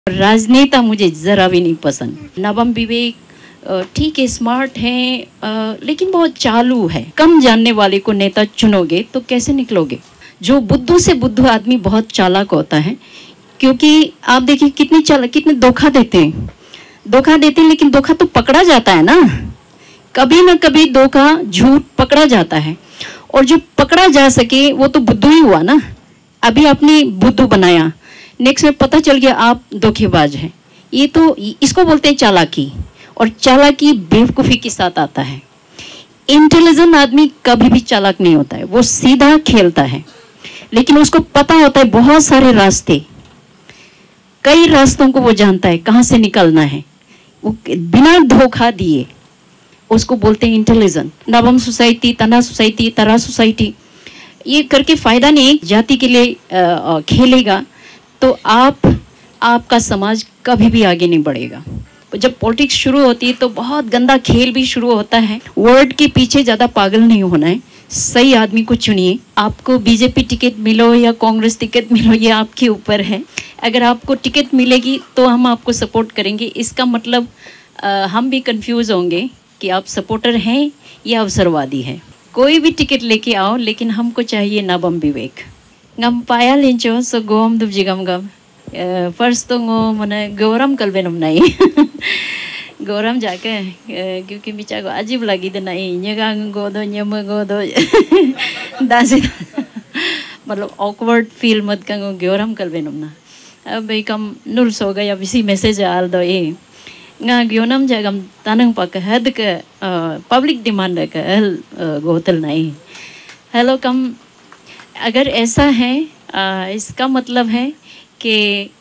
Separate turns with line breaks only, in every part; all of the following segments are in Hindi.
राजनेता मुझे ज़रा भी नहीं पसंद। नवम विवेक ठीक है, स्मार्ट हैं, लेकिन बहुत चालू है। कम जानने वाले को नेता चुनोगे तो कैसे निकलोगे? जो बुद्धू से बुद्धू आदमी बहुत चालाक होता है, क्योंकि आप देखिए कितने धोखा देते हैं, लेकिन धोखा तो पकड़ा जाता है ना, कभी ना कभी धोखा झूठ पकड़ा जाता है। और जो पकड़ा जा सके वो तो बुद्धू ही हुआ ना। अभी आपने बुद्धू बनाया, नेक्स्ट में पता चल गया आप धोखेबाज हैं। ये तो इसको बोलते हैं चालाकी, और चालाकी बेवकूफ़ी के साथ आता है। इंटेलिजेंट आदमी कभी भी चालाक नहीं होता है, वो सीधा खेलता है, लेकिन उसको पता होता है बहुत सारे रास्ते, कई रास्तों को वो जानता है कहाँ से निकलना है। वो बिना धोखा दिए, उसको बोलते हैं इंटेलिजेंट। नवम सोसाइटी, तना सोसाइटी, तरा सोसाइटी, ये करके फायदा नहीं। जाति के लिए खेलेगा तो आपका समाज कभी भी आगे नहीं बढ़ेगा। जब पॉलिटिक्स शुरू होती है तो बहुत गंदा खेल भी शुरू होता है। वर्ड के पीछे ज़्यादा पागल नहीं होना है, सही आदमी को चुनिए। आपको बीजेपी टिकट मिलो या कांग्रेस टिकट मिलो, ये आपके ऊपर है। अगर आपको टिकट मिलेगी तो हम आपको सपोर्ट करेंगे। इसका मतलब हम भी कंफ्यूज होंगे कि आप सपोर्टर हैं या अवसरवादी हैं। कोई भी टिकट लेके आओ, लेकिन हमको चाहिए नवम विवेक। ngam paya lincho so gom dub jigam gam first तो मने गौरम कलबे नम नहीं गौरम जाके क्योंकि बिचा को अजीब लगी तो नहीं न्यगा गोदो न्यम गोदो दासी मतलब awkward फील मत कंगो गौरम कलबे नम ना। अब कम नुल सो गया इसी मैसेज आल दो ये nga gyonam jagam tanang pak had के पब्लिक डिमांड का गोतल नहीं। हेलो कम, अगर ऐसा है इसका मतलब है कि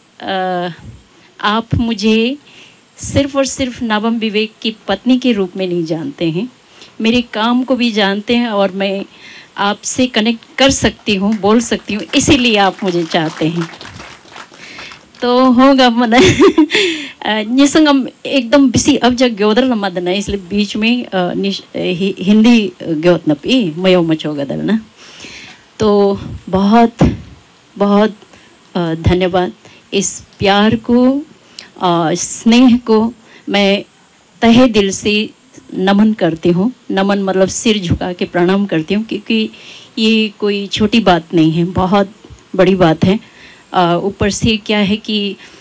आप मुझे सिर्फ और सिर्फ नवम विवेक की पत्नी के रूप में नहीं जानते हैं, मेरे काम को भी जानते हैं और मैं आपसे कनेक्ट कर सकती हूँ, बोल सकती हूँ, इसीलिए आप मुझे चाहते हैं। तो होगा मन निसंगम एकदम बिसी अब जब ग्योदर लम्बा दना, इसलिए बीच में हिंदी ग्योत नपी मयो मचोगा दलना। तो बहुत बहुत धन्यवाद। इस प्यार को, स्नेह को मैं तहे दिल से नमन करती हूँ। नमन मतलब सिर झुका के प्रणाम करती हूँ, क्योंकि ये कोई छोटी बात नहीं है, बहुत बड़ी बात है। ऊपर से क्या है कि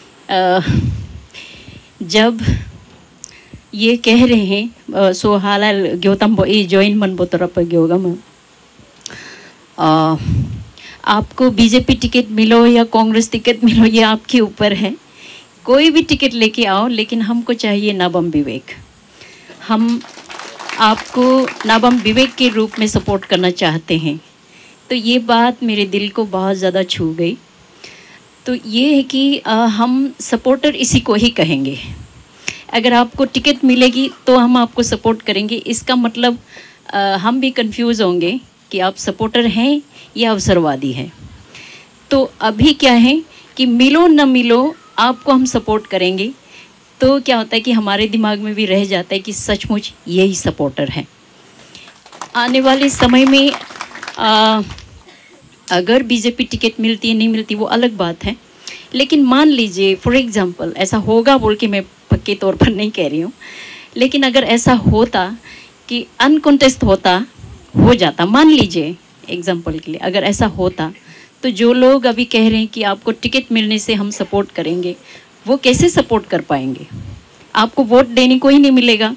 जब ये कह रहे हैं सो हालाल ग्योतम बो ई जॉइन मन बो तरफ ग्योगम, आपको बीजेपी टिकट मिलो या कांग्रेस टिकट मिलो, ये आपके ऊपर है। कोई भी टिकट लेके आओ, लेकिन हमको चाहिए नवम विवेक। हम आपको नवम विवेक के रूप में सपोर्ट करना चाहते हैं। तो ये बात मेरे दिल को बहुत ज़्यादा छू गई। तो ये है कि हम सपोर्टर इसी को ही कहेंगे। अगर आपको टिकट मिलेगी तो हम आपको सपोर्ट करेंगे। इसका मतलब हम भी कंफ्यूज होंगे कि आप सपोर्टर हैं या अवसरवादी हैं। तो अभी क्या है कि मिलो न मिलो आपको हम सपोर्ट करेंगे। तो क्या होता है कि हमारे दिमाग में भी रह जाता है कि सचमुच यही सपोर्टर हैं। आने वाले समय में अगर बीजेपी टिकट मिलती है नहीं मिलती वो अलग बात है, लेकिन मान लीजिए फॉर एग्जांपल ऐसा होगा, बोल के मैं पक्के तौर पर नहीं कह रही हूँ, लेकिन अगर ऐसा होता कि अनकॉन्टेस्ट हो जाता, मान लीजिए एग्जांपल के लिए अगर ऐसा होता, तो जो लोग अभी कह रहे हैं कि आपको टिकट मिलने से हम सपोर्ट करेंगे, वो कैसे सपोर्ट कर पाएंगे? आपको वोट देने को ही नहीं मिलेगा।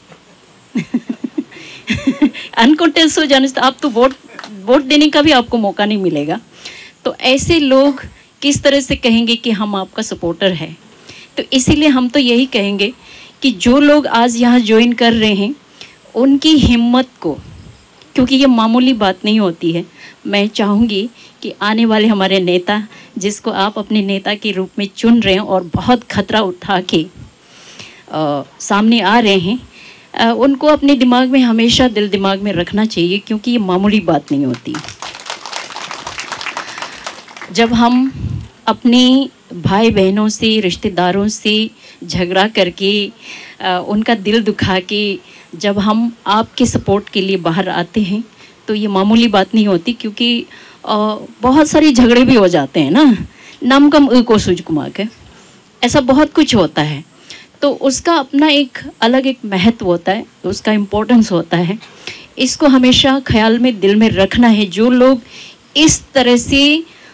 अनकॉन्टेस्ट हो जाने से आप तो वोट देने का भी आपको मौका नहीं मिलेगा। तो ऐसे लोग किस तरह से कहेंगे कि हम आपका सपोर्टर है? तो इसीलिए हम तो यही कहेंगे कि जो लोग आज यहाँ ज्वाइन कर रहे हैं उनकी हिम्मत को, क्योंकि ये मामूली बात नहीं होती है। मैं चाहूँगी कि आने वाले हमारे नेता, जिसको आप अपने नेता के रूप में चुन रहे हैं और बहुत खतरा उठा के सामने आ रहे हैं, उनको अपने दिमाग में हमेशा दिल दिमाग में रखना चाहिए, क्योंकि ये मामूली बात नहीं होती। जब हम अपने भाई बहनों से, रिश्तेदारों से झगड़ा करके, उनका दिल दुखा के जब हम आपके सपोर्ट के लिए बाहर आते हैं, तो ये मामूली बात नहीं होती, क्योंकि बहुत सारे झगड़े भी हो जाते हैं ना। नाम कम को सूझ कुमार के ऐसा बहुत कुछ होता है, तो उसका अपना एक अलग एक महत्व होता है, उसका इम्पोर्टेंस होता है। इसको हमेशा ख्याल में दिल में रखना है। जो लोग इस तरह से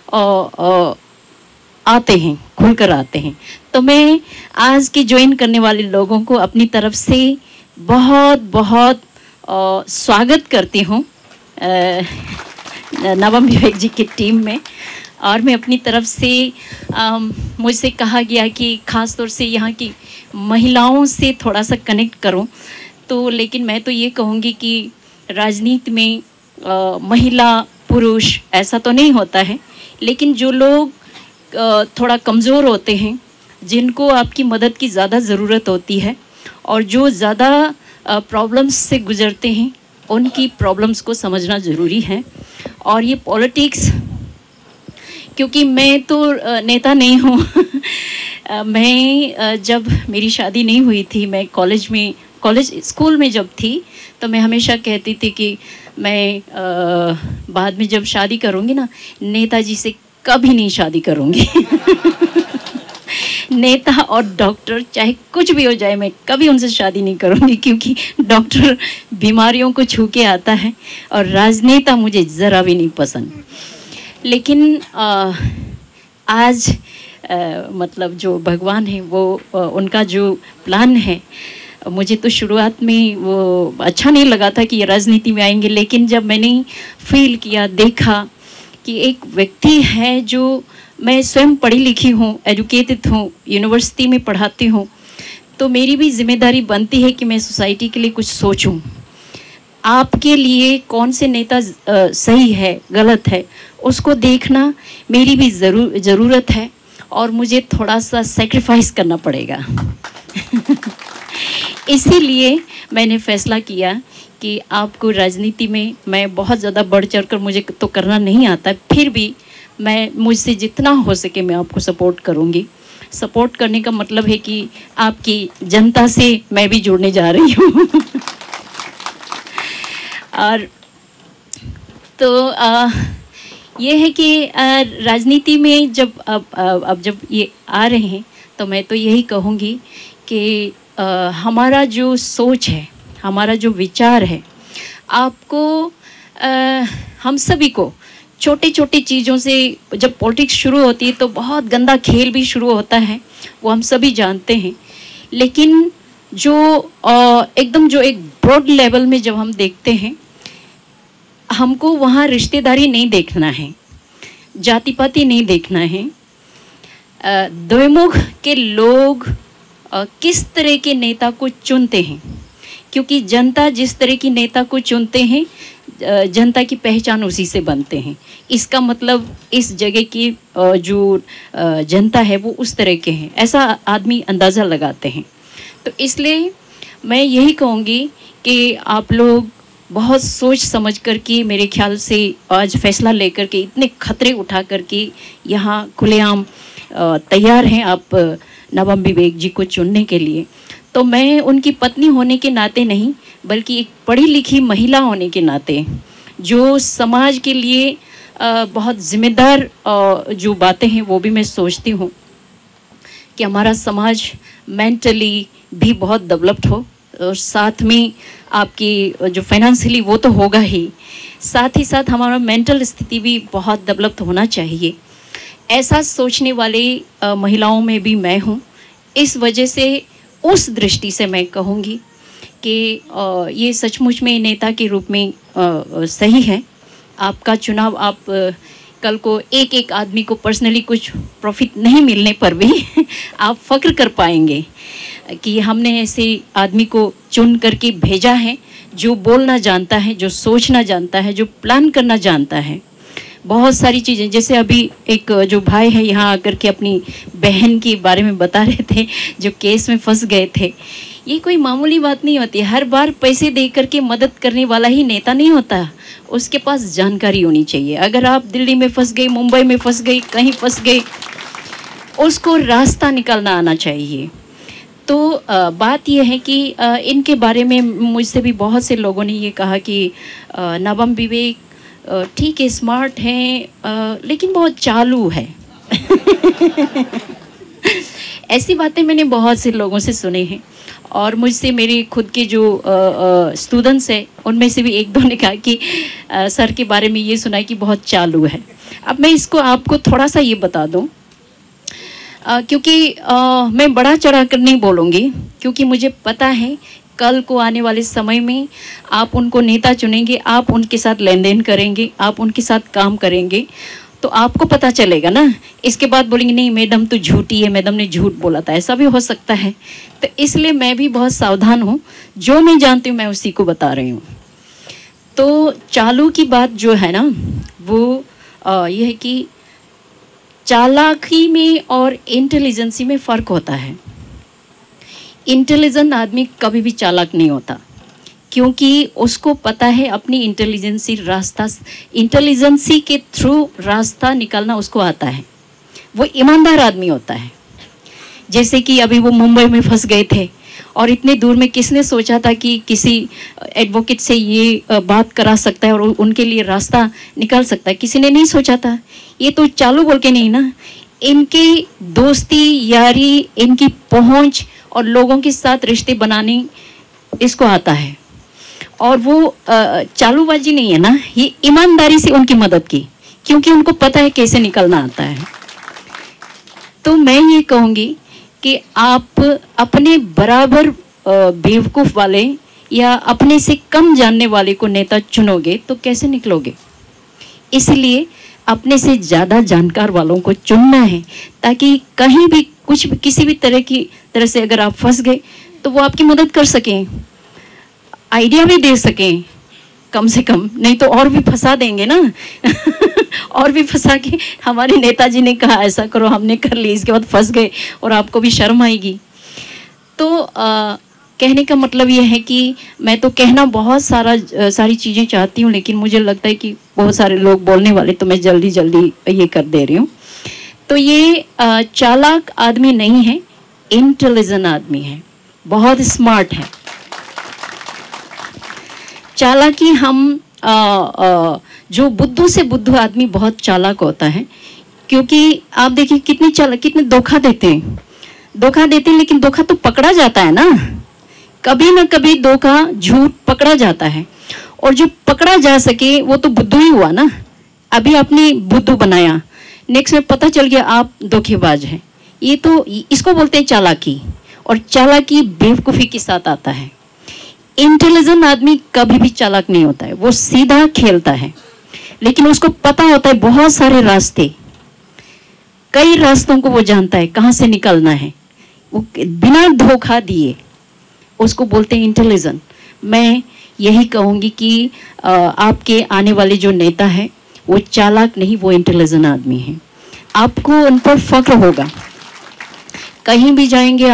आते हैं, खुलकर आते हैं, तो मैं आज के ज्वाइन करने वाले लोगों को अपनी तरफ से बहुत बहुत स्वागत करती हूँ नवम विवेक जी की टीम में। और मैं अपनी तरफ से मुझसे कहा गया कि ख़ास तौर से यहाँ की महिलाओं से थोड़ा सा कनेक्ट करूँ, तो लेकिन मैं तो ये कहूँगी कि राजनीति में महिला पुरुष ऐसा तो नहीं होता है, लेकिन जो लोग थोड़ा कमज़ोर होते हैं, जिनको आपकी मदद की ज़्यादा ज़रूरत होती है और जो ज़्यादा प्रॉब्लम्स से गुज़रते हैं, उनकी प्रॉब्लम्स को समझना ज़रूरी है। और ये पॉलिटिक्स, क्योंकि मैं तो नेता नहीं हूँ मैं जब मेरी शादी नहीं हुई थी, मैं स्कूल में जब थी, तो मैं हमेशा कहती थी कि मैं बाद में जब शादी करूँगी ना, नेताजी से कभी नहीं शादी करूँगी नेता और डॉक्टर चाहे कुछ भी हो जाए, मैं कभी उनसे शादी नहीं करूँगी, क्योंकि डॉक्टर बीमारियों को छू के आता है और राजनेता मुझे ज़रा भी नहीं पसंद। लेकिन आज मतलब जो भगवान है वो उनका जो प्लान है, मुझे तो शुरुआत में वो अच्छा नहीं लगा था कि ये राजनीति में आएंगे, लेकिन जब मैंने फील किया, देखा कि एक व्यक्ति है जो, मैं स्वयं पढ़ी लिखी हूँ, एजुकेटेड हूँ, यूनिवर्सिटी में पढ़ाती हूँ, तो मेरी भी जिम्मेदारी बनती है कि मैं सोसाइटी के लिए कुछ सोचूं। आपके लिए कौन से नेता सही है, गलत है, उसको देखना मेरी भी ज़रूरत है और मुझे थोड़ा सा सेक्रीफाइस करना पड़ेगा इसीलिए मैंने फैसला किया कि आपको राजनीति में, मैं बहुत ज़्यादा बढ़ चढ़ कर, मुझे तो करना नहीं आता, फिर भी मैं मुझसे जितना हो सके मैं आपको सपोर्ट करूँगी। सपोर्ट करने का मतलब है कि आपकी जनता से मैं भी जुड़ने जा रही हूँ और तो ये है कि राजनीति में जब अब जब ये आ रहे हैं, तो मैं तो यही कहूँगी कि हमारा जो सोच है, हमारा जो विचार है, आपको हम सभी को छोटे छोटे चीज़ों से, जब पॉलिटिक्स शुरू होती है तो बहुत गंदा खेल भी शुरू होता है, वो हम सभी जानते हैं। लेकिन जो एकदम जो एक ब्रॉड लेवल में जब हम देखते हैं, हमको वहाँ रिश्तेदारी नहीं देखना है, जाति पाति नहीं देखना है, द्विमुख के लोग किस तरह के नेता को चुनते हैं, क्योंकि जनता जिस तरह की नेता को चुनते हैं, जनता की पहचान उसी से बनते हैं। इसका मतलब इस जगह की जो जनता है वो उस तरह के हैं, ऐसा आदमी अंदाज़ा लगाते हैं। तो इसलिए मैं यही कहूँगी कि आप लोग बहुत सोच समझ कर के, मेरे ख्याल से आज फैसला लेकर के, इतने खतरे उठा कर के यहाँ खुलेआम तैयार हैं आप नवम विवेक जी को चुनने के लिए। तो मैं उनकी पत्नी होने के नाते नहीं, बल्कि एक पढ़ी लिखी महिला होने के नाते, जो समाज के लिए बहुत जिम्मेदार जो बातें हैं वो भी मैं सोचती हूँ कि हमारा समाज मेंटली भी बहुत डेवलप्ड हो, और साथ में आपकी जो फाइनेंशियली वो तो होगा ही, साथ ही साथ हमारा मेंटल स्थिति भी बहुत डेवलप्ड होना चाहिए। ऐसा सोचने वाले महिलाओं में भी मैं हूँ। इस वजह से, उस दृष्टि से मैं कहूँगी कि ये सचमुच में नेता के रूप में सही है। आपका चुनाव, आप कल को एक एक आदमी को पर्सनली कुछ प्रॉफिट नहीं मिलने पर भी आप फ़ख्र कर पाएंगे कि हमने ऐसे आदमी को चुन करके भेजा है, जो बोलना जानता है, जो सोचना जानता है, जो प्लान करना जानता है। बहुत सारी चीज़ें, जैसे अभी एक जो भाई है यहाँ आकर के अपनी बहन के बारे में बता रहे थे, जो केस में फंस गए थे। ये कोई मामूली बात नहीं होती। हर बार पैसे दे करके मदद करने वाला ही नेता नहीं होता, उसके पास जानकारी होनी चाहिए। अगर आप दिल्ली में फंस गए, मुंबई में फंस गए, कहीं फंस गए, उसको रास्ता निकालना आना चाहिए। तो बात यह है कि इनके बारे में मुझसे भी बहुत से लोगों ने ये कहा कि नवम विवेक ठीक है, स्मार्ट हैं, लेकिन बहुत चालू है ऐसी बातें मैंने बहुत से लोगों से सुने हैं और मुझसे मेरे खुद के जो स्टूडेंट्स हैं उनमें से भी एक दो ने कहा कि सर के बारे में ये सुना है कि बहुत चालू है। अब मैं इसको आपको थोड़ा सा ये बता दूं, क्योंकि मैं बड़ा चढ़ा कर नहीं बोलूँगी, क्योंकि मुझे पता है कल को आने वाले समय में आप उनको नेता चुनेंगे, आप उनके साथ लेन देन करेंगे, आप उनके साथ काम करेंगे, तो आपको पता चलेगा ना। इसके बाद बोलेंगे नहीं मैडम तो झूठी है, मैडम ने झूठ बोला था, ऐसा भी हो सकता है। तो इसलिए मैं भी बहुत सावधान हूँ, जो मैं जानती हूँ मैं उसी को बता रही हूँ। तो चालू की बात जो है ना वो ये है कि चालाकी में और इंटेलिजेंसी में फ़र्क होता है। इंटेलिजेंट आदमी कभी भी चालाक नहीं होता, क्योंकि उसको पता है अपनी इंटेलिजेंसी के थ्रू रास्ता निकालना उसको आता है। वो ईमानदार आदमी होता है। जैसे कि अभी वो मुंबई में फंस गए थे और इतने दूर में किसने सोचा था कि किसी एडवोकेट से ये बात करा सकता है और उनके लिए रास्ता निकाल सकता है, किसी ने नहीं सोचा था। ये तो चालू बोल के नहीं ना, इनकी दोस्ती यारी, इनकी पहुंच और लोगों के साथ रिश्ते बनाने इसको आता है। और वो चालूबाजी नहीं है ना, ये ईमानदारी से उनकी मदद की, क्योंकि उनको पता है कैसे निकलना आता है। तो मैं ये कहूँगी कि आप अपने बराबर बेवकूफ़ वाले या अपने से कम जानने वाले को नेता चुनोगे तो कैसे निकलोगे। इसलिए अपने से ज़्यादा जानकार वालों को चुनना है, ताकि कहीं भी कुछ भी किसी भी तरह से अगर आप फंस गए तो वो आपकी मदद कर सकें, आइडिया भी दे सकें कम से कम, नहीं तो और भी फंसा देंगे ना और भी फंसा के हमारे नेताजी ने कहा ऐसा करो, हमने कर ली, इसके बाद फंस गए और आपको भी शर्म आएगी। तो कहने का मतलब ये है कि मैं तो कहना बहुत सारी चीज़ें चाहती हूँ, लेकिन मुझे लगता है कि बहुत सारे लोग बोलने वाले, तो मैं जल्दी जल्दी ये कर दे रही हूँ। तो ये चालाक आदमी नहीं है, इंटेलिजेंट आदमी है, बहुत स्मार्ट है। चालाकी हम जो बुद्धू से बुद्धू आदमी बहुत चालाक होता है, क्योंकि आप देखिए कितने धोखा देते हैं, लेकिन धोखा तो पकड़ा जाता है ना, कभी ना कभी धोखा झूठ पकड़ा जाता है। और जो पकड़ा जा सके वो तो बुद्धू ही हुआ ना। अभी आपने बुद्धू बनाया, नेक्स्ट में पता चल गया आप धोखेबाज हैं। ये तो इसको बोलते हैं चालाकी, और चालाकी बेवकूफ़ी के साथ आता है। इंटेलिजेंट आदमी कभी भी चालाक नहीं होता है, वो सीधा खेलता है, लेकिन उसको पता होता है बहुत सारे रास्ते, कई रास्तों को वो जानता है कहाँ से निकलना है, वो बिना धोखा दिए, उसको बोलते हैं इंटेलिजेंट। मैं यही कहूँगी कि आपके आने वाले जो नेता है वो चालाक नहीं, वो इंटेलिजेंट आदमी है। आपको उन पर फख्र होगा, कहीं भी जाएंगे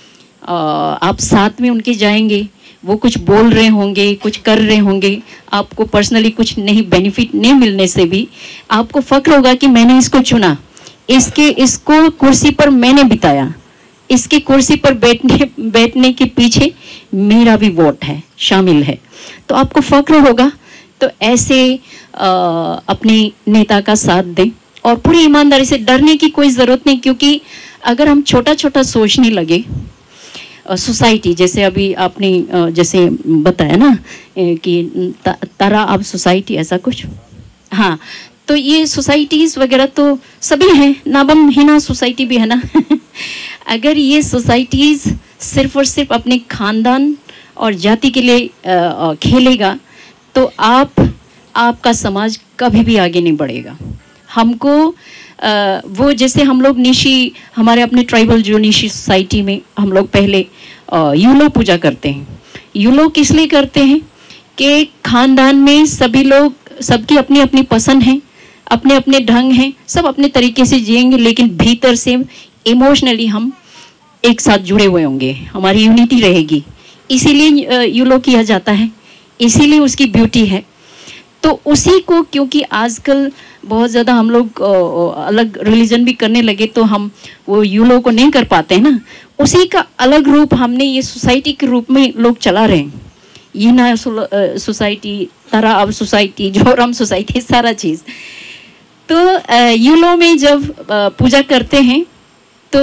आप साथ में उनके जाएंगे, वो कुछ बोल रहे होंगे, कुछ कर रहे होंगे, आपको पर्सनली कुछ नहीं बेनिफिट नहीं मिलने से भी आपको फख्र होगा कि मैंने इसको चुना, इसको कुर्सी पर मैंने बिताया, इसकी कुर्सी पर बैठने के पीछे मेरा भी वोट है, शामिल है, तो आपको फख्र होगा। तो ऐसे अपने नेता का साथ दें और पूरी ईमानदारी से, डरने की कोई ज़रूरत नहीं, क्योंकि अगर हम छोटा छोटा सोचने लगे, सोसाइटी जैसे अभी आपने जैसे बताया ना कि तारा अब सोसाइटी ऐसा कुछ, हाँ, तो ये सोसाइटीज़ वगैरह तो सभी हैं, नाबम हिना सोसाइटी भी है ना अगर ये सोसाइटीज़ सिर्फ और सिर्फ अपने खानदान और जाति के लिए खेलेगा तो आपका समाज कभी भी आगे नहीं बढ़ेगा। हमको वो जैसे हम लोग निशी, हमारे अपने ट्राइबल जो निशी सोसाइटी में हम लोग पहले यूलो पूजा करते हैं। यूलो किस लिए करते हैं कि खानदान में सभी लोग, सबकी अपनी अपनी पसंद है, अपने अपने ढंग हैं, सब अपने तरीके से जिएंगे, लेकिन भीतर से इमोशनली हम एक साथ जुड़े हुए होंगे, हमारी यूनिटी रहेगी, इसीलिए यूलो किया जाता है, इसीलिए उसकी ब्यूटी है। तो उसी को, क्योंकि आजकल बहुत ज़्यादा हम लोग अलग रिलीजन भी करने लगे, तो हम वो यूलो को नहीं कर पाते हैं ना, उसी का अलग रूप हमने ये सोसाइटी के रूप में लोग चला रहे हैं। ये ना सोसाइटी, तारा अब सोसाइटी, जोरम सोसाइटी, सारा चीज़। तो यूलो में जब पूजा करते हैं तो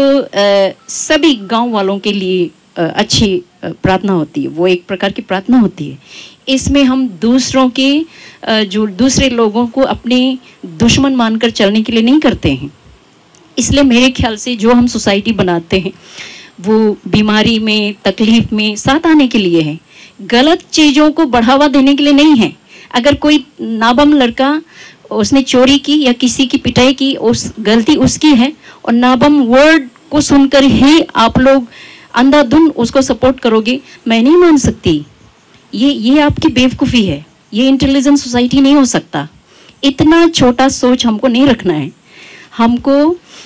सभी गांव वालों के लिए अच्छी प्रार्थना होती है, वो एक प्रकार की प्रार्थना होती है। इसमें हम दूसरों के जो दूसरे लोगों को अपने दुश्मन मानकर चलने के लिए नहीं करते हैं। इसलिए मेरे ख्याल से जो हम सोसाइटी बनाते हैं वो बीमारी में, तकलीफ में साथ आने के लिए है, गलत चीज़ों को बढ़ावा देने के लिए नहीं है। अगर कोई नाबम लड़का उसने चोरी की या किसी की पिटाई की, उस गलती उसकी है और नाबम वर्ड को सुनकर ही आप लोग अंधाधुंध उसको सपोर्ट करोगे, मैं नहीं मान सकती। ये आपकी बेवकूफ़ी है, ये इंटेलिजेंट सोसाइटी नहीं हो सकता। इतना छोटा सोच हमको नहीं रखना है, हमको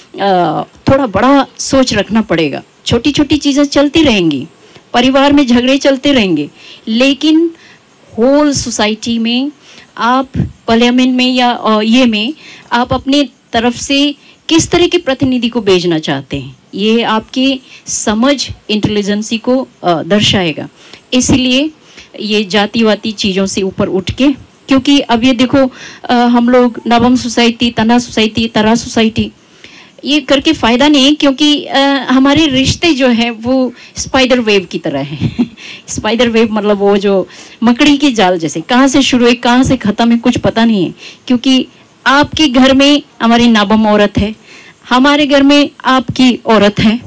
थोड़ा बड़ा सोच रखना पड़ेगा। छोटी छोटी चीज़ें चलती रहेंगी, परिवार में झगड़े चलते रहेंगे, लेकिन होल सोसाइटी में आप पार्लियामेंट में या ये में आप अपने तरफ से किस तरह के प्रतिनिधि को भेजना चाहते हैं, ये आपकी समझ इंटेलिजेंसी को दर्शाएगा। इसलिए ये जातिवादी चीज़ों से ऊपर उठ के, क्योंकि अब ये देखो हम लोग नवम सोसाइटी, तना सोसाइटी, तरा सोसाइटी, ये करके फ़ायदा नहीं है, क्योंकि हमारे रिश्ते जो है वो स्पाइडर वेव की तरह है। स्पाइडर वेव मतलब वो जो मकड़ी की जाल जैसे, कहाँ से शुरू है कहाँ से ख़त्म है कुछ पता नहीं है। क्योंकि आपके घर में हमारी नाबम औरत है, हमारे घर में आपकी औरत है।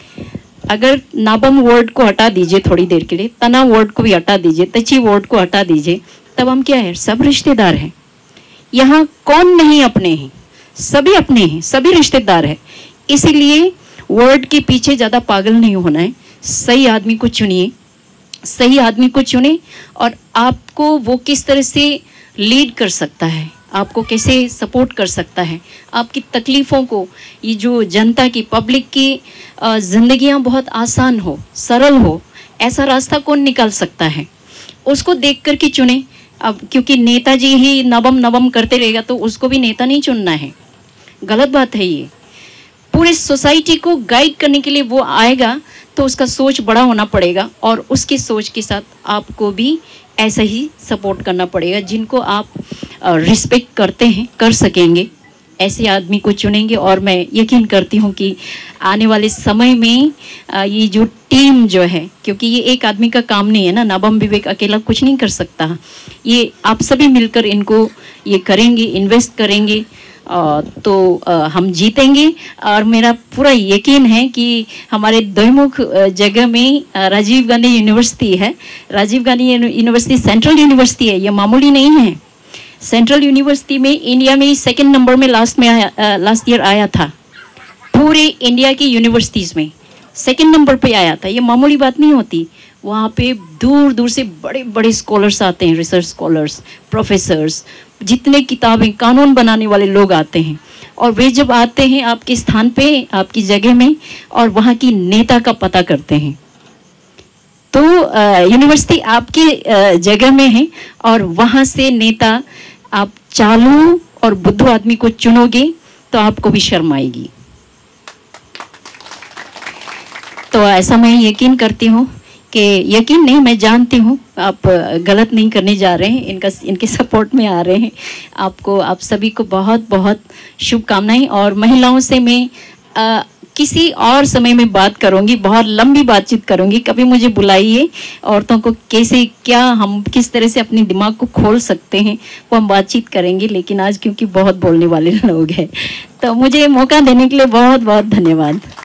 अगर नाबम वर्ड को हटा दीजिए थोड़ी देर के लिए, तना वर्ड को भी हटा दीजिए, तची वर्ड को हटा दीजिए, तब हम क्या है, सब रिश्तेदार हैं। यहाँ कौन नहीं अपने हैं, सभी अपने हैं, सभी रिश्तेदार हैं। इसीलिए वर्ड के पीछे ज़्यादा पागल नहीं होना है। सही आदमी को चुनिए, सही आदमी को चुने, और आपको वो किस तरह से लीड कर सकता है, आपको कैसे सपोर्ट कर सकता है, आपकी तकलीफ़ों को, ये जो जनता की, पब्लिक की ज़िंदगियाँ बहुत आसान हो, सरल हो, ऐसा रास्ता कौन निकाल सकता है, उसको देख कर के चुने। अब क्योंकि नेताजी ही नवम नवम करते रहेगा तो उसको भी नेता नहीं चुनना है, गलत बात है ये। पूरे सोसाइटी को गाइड करने के लिए वो आएगा तो उसका सोच बड़ा होना पड़ेगा, और उसकी सोच के साथ आपको भी ऐसा ही सपोर्ट करना पड़ेगा। जिनको आप रिस्पेक्ट करते हैं, कर सकेंगे, ऐसे आदमी को चुनेंगे। और मैं यकीन करती हूँ कि आने वाले समय में ये जो टीम जो है, क्योंकि ये एक आदमी का काम नहीं है ना, नाबम विवेक अकेला कुछ नहीं कर सकता, ये आप सभी मिलकर इनको ये करेंगे, इन्वेस्ट करेंगे, तो हम जीतेंगे। और मेरा पूरा यकीन है कि हमारे द्विमुख जगह में राजीव गांधी यूनिवर्सिटी है, Rajiv Gandhi university central university है, ये मामूली नहीं है। सेंट्रल यूनिवर्सिटी में इंडिया में 2nd नंबर में लास्ट ईयर आया था, पूरे इंडिया की यूनिवर्सिटीज़ में 2nd नंबर पे आया था। ये मामूली बात नहीं होती, वहाँ पे दूर दूर से बड़े बड़े स्कॉलर्स आते हैं, रिसर्च स्कॉलर्स, प्रोफेसर्स, जितने किताबें, कानून बनाने वाले लोग आते हैं। और वे जब आते हैं आपके स्थान पे, आपकी जगह में, और वहाँ की नेता का पता करते हैं, तो यूनिवर्सिटी आपकी जगह में है, और वहाँ से नेता आप चालू और बुद्धू आदमी को चुनोगे तो आपको भी शर्म आएगी। तो ऐसा मैं यकीन करती हूँ कि, यकीन नहीं, मैं जानती हूँ आप गलत नहीं करने जा रहे हैं, इनके सपोर्ट में आ रहे हैं। आपको, आप सभी को बहुत बहुत शुभकामनाएं। और महिलाओं से मैं किसी और समय में बात करूंगी, बहुत लंबी बातचीत करूंगी, कभी मुझे बुलाइए, औरतों को कैसे, क्या हम किस तरह से अपने दिमाग को खोल सकते हैं वो हम बातचीत करेंगे। लेकिन आज क्योंकि बहुत बोलने वाले लोग हैं, तो मुझे मौका देने के लिए बहुत बहुत धन्यवाद।